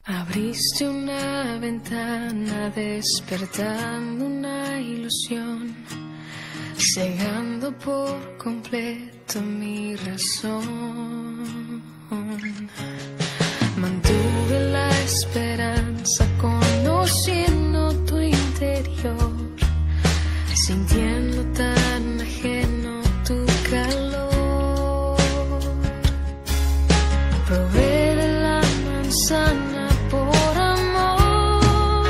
Abriste una ventana despertando una ilusión, cegando por completo mi razón. Mantuve la esperanza conociendo tu interior, sintiendo tan ajeno tu calor. Probé de la manzana por amor.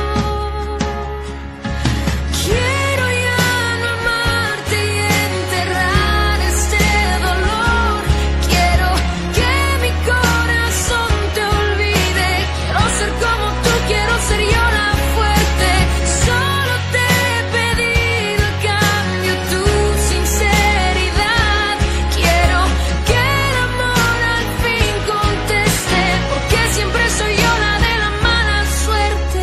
Quiero ya no amarte y enterrar este dolor. Quiero que mi corazón te olvide. Quiero ser como tú, quiero ser yo la fuerte. Solo te he pedido a cambio tu sinceridad. Quiero que el amor al fin conteste, porque siempre soy yo la de la mala suerte.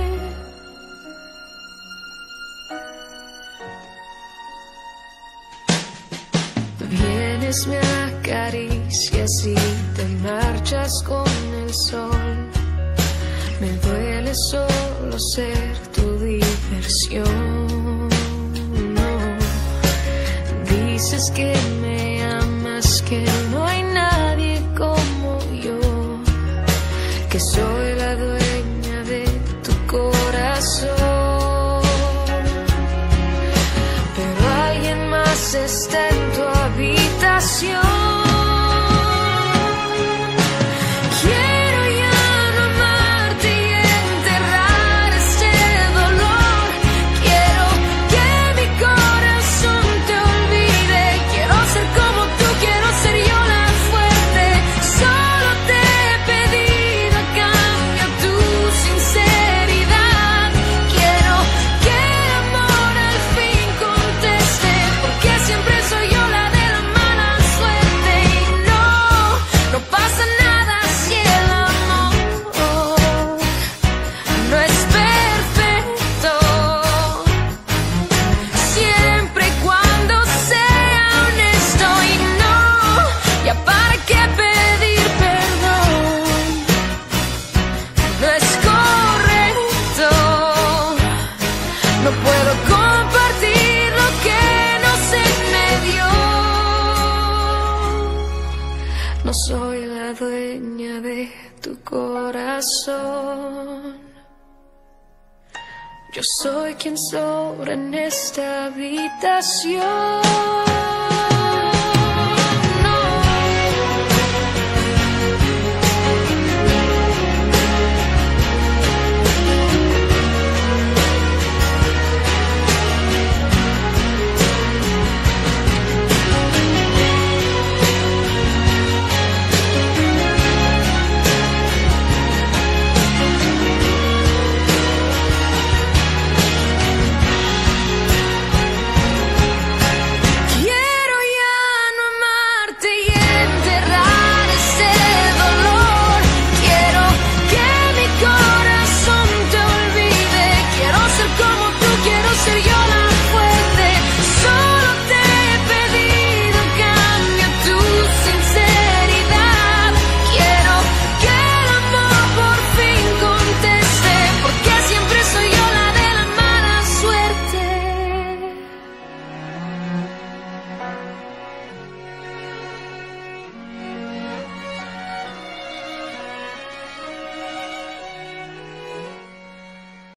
Vienes, me acaricias y te marchas con el sol. Me duele solo ser tu diversión. No. Dices que me amas, que no hay nadie como yo, que soy la dueña de tu corazón. Pero alguien más está en tu habitación. Quiero ya no amarte y enterrar este dolor. Quiero que mi corazón te olvide. Quiero ser como tú, quiero ser yo la fuerte. Solo te he pedido a cambio tu sinceridad. Quiero que el amor al fin conteste, porque siempre soy yo la de la mala suerte. Y no pasa nada si el amor no es perfecto. Siempre y cuando sea honesto. Y no, ya para qué pedir perdón. No es correcto. No puedo compartir lo que no se me dio. No soy la dueña de tu corazón. Yo soy quien sobra en esta habitación.